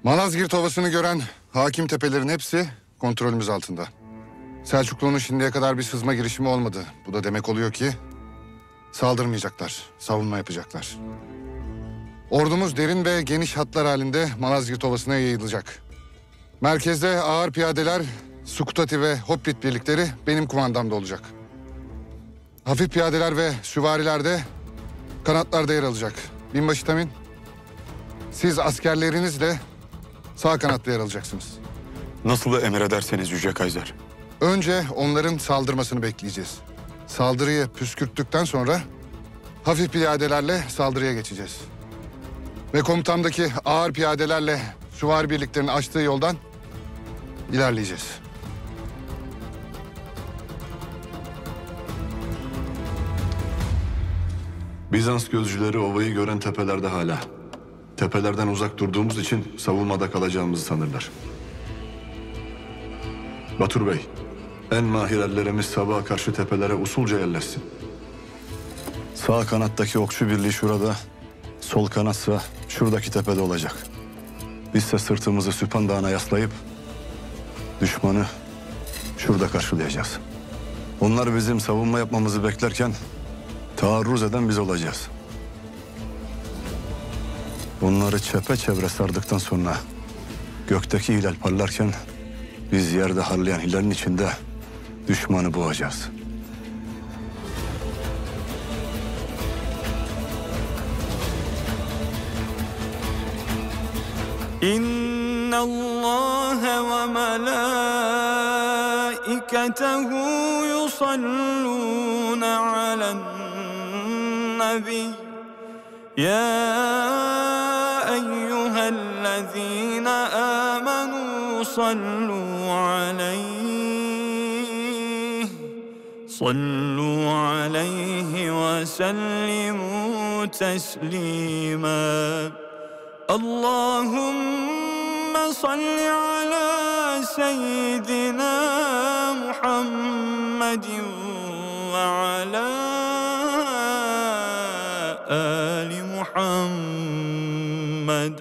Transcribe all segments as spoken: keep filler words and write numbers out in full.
Malazgirt Ovası'nı gören hakim tepelerin hepsi kontrolümüz altında. Selçuklu'nun şimdiye kadar bir sızma girişimi olmadı. Bu da demek oluyor ki saldırmayacaklar, savunma yapacaklar. Ordumuz derin ve geniş hatlar halinde Malazgirt Ovası'na yayılacak. Merkezde ağır piyadeler, Sukutati ve Hoplit birlikleri benim kumandamda olacak. Hafif piyadeler ve süvariler de kanatlarda yer alacak. Binbaşı Tamin, siz askerlerinizle sağ kanatta yer alacaksınız. Nasıl emrederseniz Yüce Kayser. Önce onların saldırmasını bekleyeceğiz. Saldırıyı püskürttükten sonra hafif piyadelerle saldırıya geçeceğiz. Ve komutamdaki ağır piyadelerle süvari birliklerinin açtığı yoldan ilerleyeceğiz. Bizans gözcüleri ovayı gören tepelerde hala. Tepelerden uzak durduğumuz için savunmada kalacağımızı sanırlar. Batur Bey, en mahir ellerimiz sabaha karşı tepelere usulca yerleşsin. Sağ kanattaki okçu birliği şurada, sol kanatsa şuradaki tepede olacak. Bizse sırtımızı Süphan Dağı'na yaslayıp düşmanı şurada karşılayacağız. Onlar bizim savunma yapmamızı beklerken taarruz eden biz olacağız. Onları çepeçevre sardıktan sonra gökteki hilal parlarken biz yerde harlayan hilalin içinde düşmanı boğacağız. İnna Allah ve melaiketehu yusallun alen nebi. Ya eyyühellezine amenu sallu aleyhi sallu aleyhi ve sellimu teslima. Allahümme salli ala seyyidina Muhammedin ve ala ali Muhammed.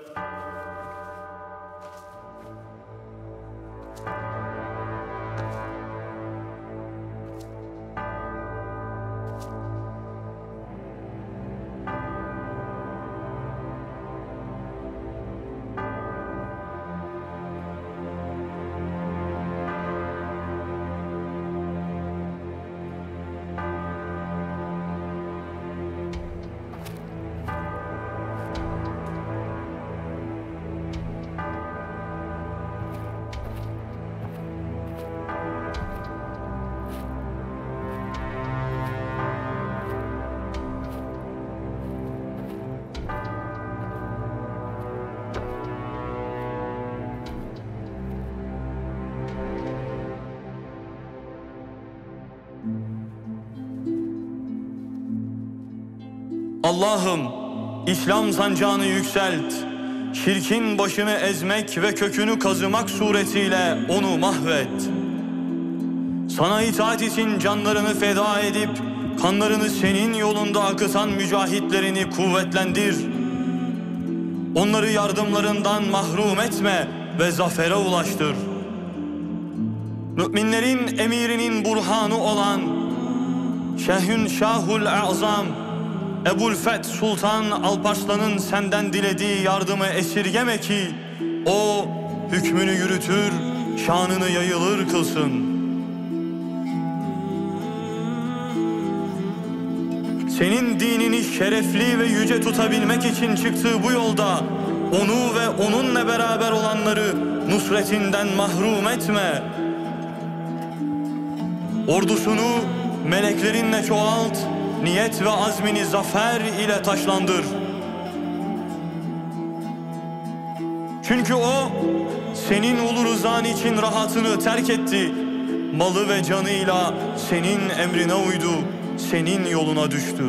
Allah'ım, İslam sancağını yükselt, şirkin başını ezmek ve kökünü kazımak suretiyle onu mahvet. Sana itaat için canlarını feda edip, kanlarını senin yolunda akıtan mücahitlerini kuvvetlendir. Onları yardımlarından mahrum etme ve zafere ulaştır. Müminlerin emirinin burhanı olan Şehün Şahul Azam Ebu'l-Feth Sultan Alparslan'ın senden dilediği yardımı esirgeme ki o hükmünü yürütür, şanını yayılır kılsın. Senin dinini şerefli ve yüce tutabilmek için çıktığı bu yolda onu ve onunla beraber olanları nusretinden mahrum etme. Ordusunu meleklerinle çoğalt, niyet ve azmini zafer ile taşlandır. Çünkü o senin ulu rızan için rahatını terk etti. Malı ve canıyla senin emrine uydu, senin yoluna düştü.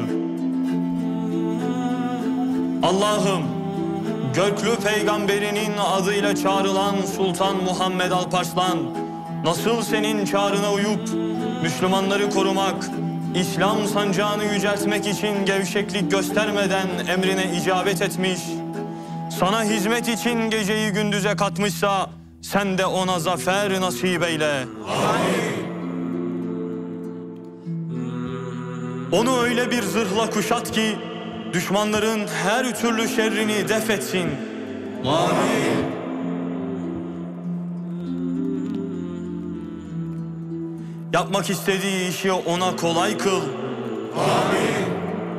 Allah'ım, göklü peygamberinin adıyla çağrılan Sultan Muhammed Alparslan nasıl senin çağrına uyup Müslümanları korumak, İslam sancağını yüceltmek için gevşeklik göstermeden emrine icabet etmiş, sana hizmet için geceyi gündüze katmışsa sen de ona zafer nasip eyle. Amin. Onu öyle bir zırhla kuşat ki düşmanların her türlü şerrini def etsin. Amin. Yapmak istediği işi ona kolay kıl. Amin.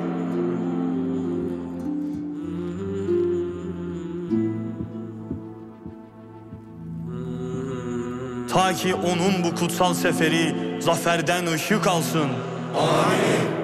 Ta ki onun bu kutsal seferi zaferden ışık alsın. Amin.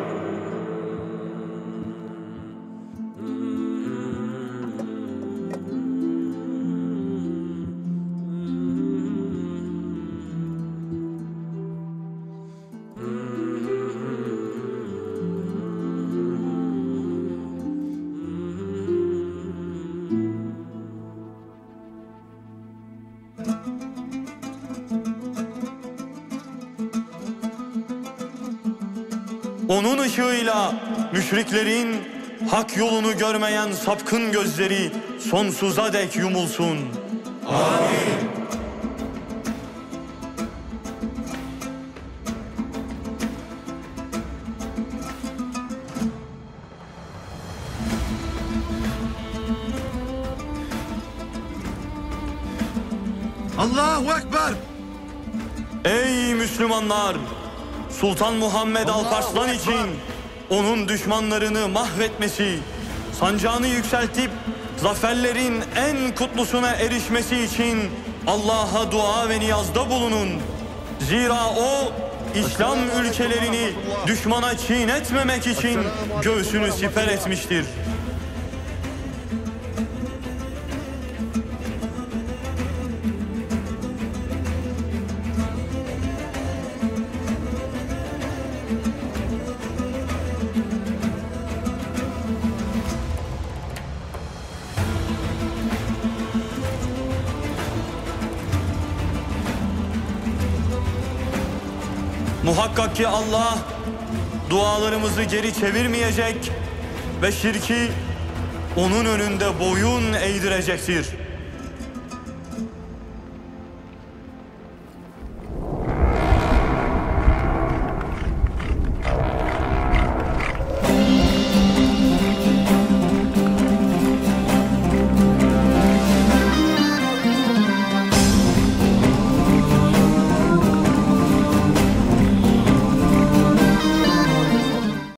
Onun ışığıyla müşriklerin hak yolunu görmeyen sapkın gözleri sonsuza dek yumulsun. Amin. Allahu Ekber! Ey Müslümanlar! Sultan Muhammed Alparslan için onun düşmanlarını mahvetmesi, sancağını yükseltip zaferlerin en kutlusuna erişmesi için Allah'a dua ve niyazda bulunun. Zira o İslam ülkelerini düşmana çiğnetmemek için göğsünü siper etmiştir. Muhakkak ki Allah dualarımızı geri çevirmeyecek ve şirki onun önünde boyun eğdirecektir.